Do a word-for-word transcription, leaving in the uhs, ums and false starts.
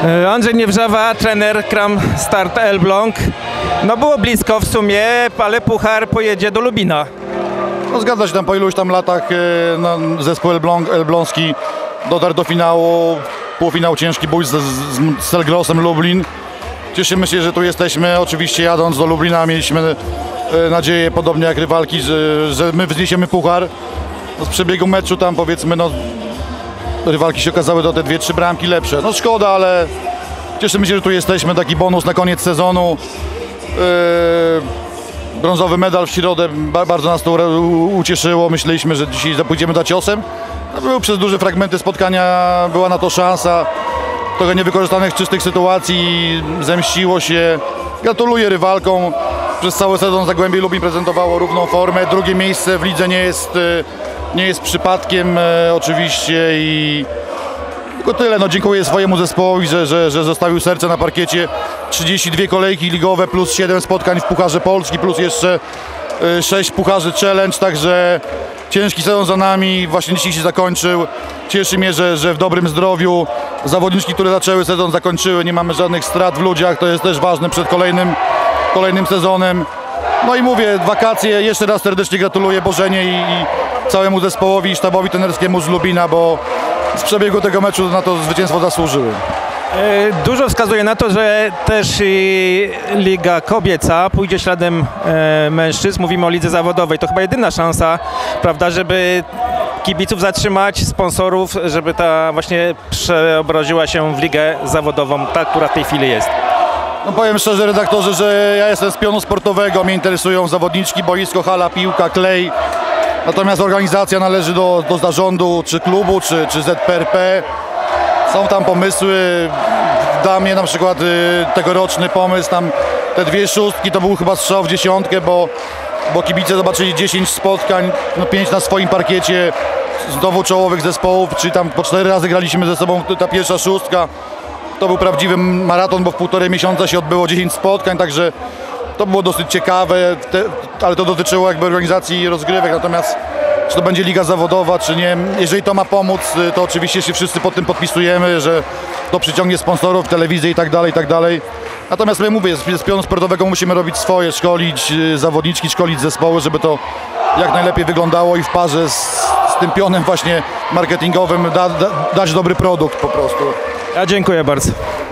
Andrzej Niewrzawa, trener Kram Start Elbląg. No było blisko w sumie, ale puchar pojedzie do Lubina. No zgadza się, tam po iluś tam latach no, zespół Elbląg, elbląski dotarł do finału, półfinał ciężki bój z, z, z Selgrosem Lublin. Cieszymy się, że tu jesteśmy. Oczywiście jadąc do Lublina mieliśmy nadzieję, podobnie jak rywalki, że, że my wzniesiemy puchar. No, z przebiegu meczu tam powiedzmy, no, rywalki się okazały do te dwie, trzy bramki lepsze. No szkoda, ale cieszymy się, że tu jesteśmy. Taki bonus na koniec sezonu. Yy, brązowy medal w środę, bardzo nas to ucieszyło. Myśleliśmy, że dzisiaj pójdziemy za ciosem. No, były przez duże fragmenty spotkania, była na to szansa. Trochę niewykorzystanych czystych sytuacji, zemściło się. Gratuluję rywalkom. Przez cały sezon Zagłębie Lubin prezentowało równą formę. Drugie miejsce w lidze nie jest, nie jest przypadkiem oczywiście i tylko tyle. No, dziękuję swojemu zespołowi, że, że, że zostawił serce na parkiecie. trzydzieści dwie kolejki ligowe plus siedem spotkań w Pucharze Polski plus jeszcze sześć Pucharzy Challenge, także ciężki sezon za nami, właśnie dzisiaj się zakończył. Cieszy mnie, że, że w dobrym zdrowiu zawodniczki, które zaczęły sezon, zakończyły. Nie mamy żadnych strat w ludziach, to jest też ważne przed kolejnym, kolejnym sezonem. No i mówię, wakacje, jeszcze raz serdecznie gratuluję Bożenie i, i całemu zespołowi i sztabowi trenerskiemu z Lubina, bo z przebiegu tego meczu na to zwycięstwo zasłużyły. Dużo wskazuje na to, że też Liga Kobieca pójdzie śladem mężczyzn. Mówimy o lidze zawodowej. To chyba jedyna szansa, prawda, żeby kibiców zatrzymać, sponsorów, żeby ta właśnie przeobraziła się w ligę zawodową, ta, która w tej chwili jest. No powiem szczerze, redaktorze, że ja jestem z pionu sportowego, mnie interesują zawodniczki, boisko, hala, piłka, klej. Natomiast organizacja należy do, do zarządu, czy klubu, czy, czy Z P R P. Są tam pomysły, dla mnie na przykład y, tegoroczny pomysł, tam te dwie szóstki to był chyba strzał w dziesiątkę, bo, bo kibice zobaczyli dziesięć spotkań, no pięć na swoim parkiecie, znowu czołowych zespołów, czyli tam po cztery razy graliśmy ze sobą, ta pierwsza szóstka. To był prawdziwy maraton, bo w półtorej miesiąca się odbyło dziesięć spotkań, także to było dosyć ciekawe, te, ale to dotyczyło jakby organizacji rozgrywek, natomiast czy to będzie liga zawodowa, czy nie, jeżeli to ma pomóc, to oczywiście się wszyscy pod tym podpisujemy, że to przyciągnie sponsorów, telewizję i tak dalej, i tak dalej. Natomiast my mówię, z pionu sportowego musimy robić swoje, szkolić zawodniczki, szkolić zespoły, żeby to jak najlepiej wyglądało i w parze z, z tym pionem właśnie marketingowym da, da, dać dobry produkt po prostu. Ja dziękuję bardzo.